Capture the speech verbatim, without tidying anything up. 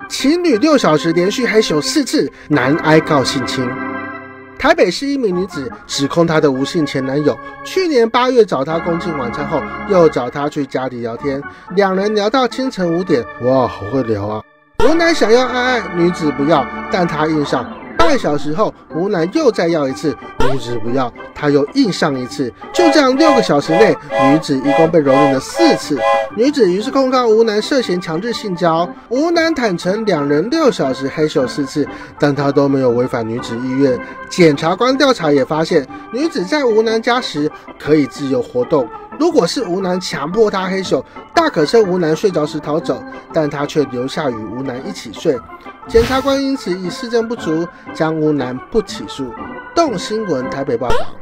情侣六小时连续黑咻四次，男哀告性侵。台北市一名女子指控她的吴姓前男友去年八月找她共进晚餐后，又找她去家里聊天，两人聊到清晨五点。哇，好会聊啊！吴男想要爱爱，女子不要，但他硬上。半小时后，吴男又再要一次，女子不要，他又硬上一次。就这样，六个小时内，女子一共被蹂躏了四次。女子于是控告吴男涉嫌强制性交。吴男坦承两人六小时黑咻四次，但他都没有违反女子意愿。检察官调查也发现，女子在吴男家时可以自由活动。如果是吴男强迫她黑咻，大可趁吴男睡着时逃走，但她却留下与吴男一起睡。检察官因此以事证不足，将吴男不起诉。动新闻台北报道。